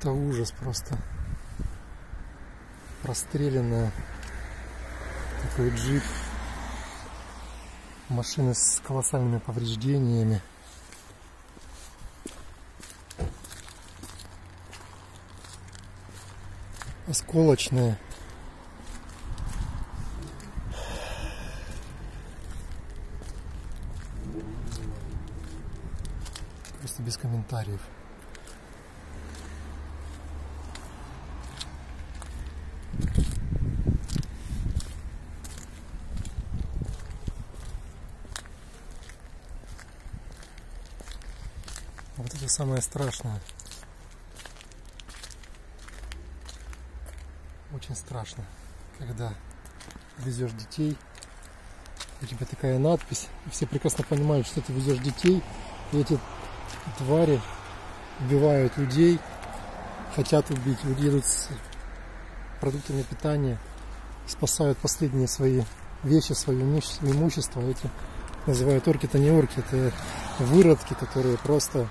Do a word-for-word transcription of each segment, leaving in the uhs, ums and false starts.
Это ужас просто. Простреленная. Такой джип. Машины с колоссальными повреждениями. Осколочная. Просто без комментариев. Вот это самое страшное. Очень страшно, когда везешь детей, у тебя такая надпись, и все прекрасно понимают, что ты везешь детей, и эти твари убивают людей, хотят убить, едут с продуктами питания, спасают последние свои вещи, свое имущество. Эти называют орки, это не орки, это выродки, которые просто,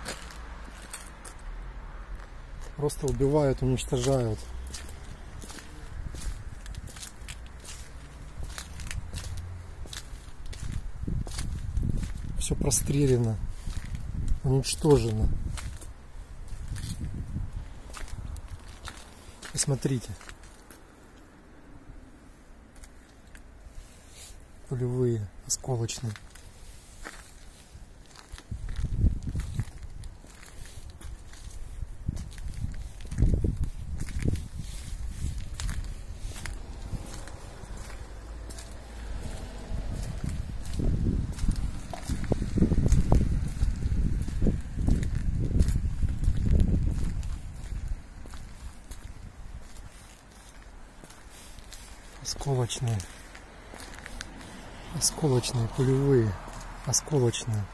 просто убивают, уничтожают. Все прострелено, уничтожено. Посмотрите. Пулевые, осколочные. Осколочные, осколочные, пулевые, осколочные.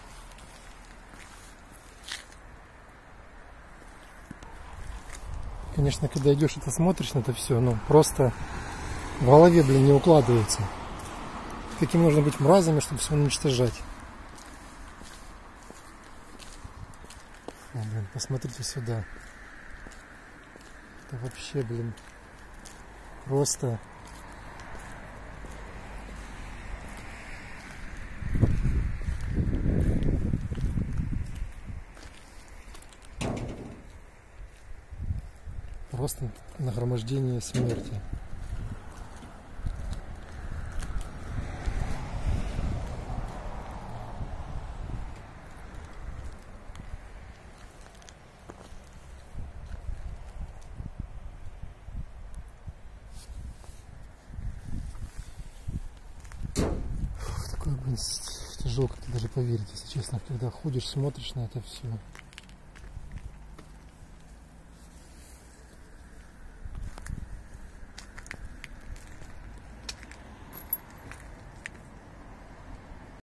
Конечно, когда идешь, это смотришь на это все, ну просто в голове, блин, не укладывается. Каким нужно быть мразами, чтобы все уничтожать. О, блин, посмотрите сюда. Это вообще, блин, просто... Просто нагромождение смерти. Такое, блин, тяжело как-то даже поверить, если честно, когда ходишь, смотришь на это все.